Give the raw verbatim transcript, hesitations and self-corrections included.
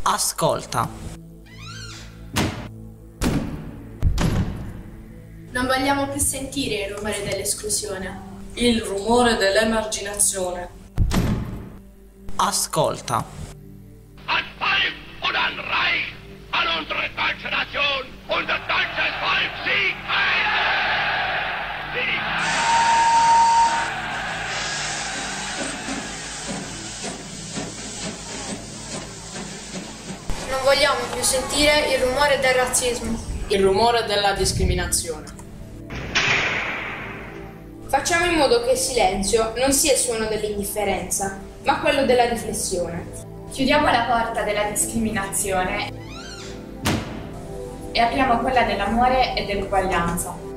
Ascolta. Non vogliamo più sentire il rumore dell'esclusione. Il rumore dell'emarginazione. Ascolta. An Volk und an Reich, an unsere deutsche Nation, unser deutsches Volk, Sieg heil! Sieg Non vogliamo più sentire il rumore del razzismo. Il rumore della discriminazione. Facciamo in modo che il silenzio non sia il suono dell'indifferenza, ma quello della riflessione. Chiudiamo la porta della discriminazione e apriamo quella dell'amore e dell'uguaglianza.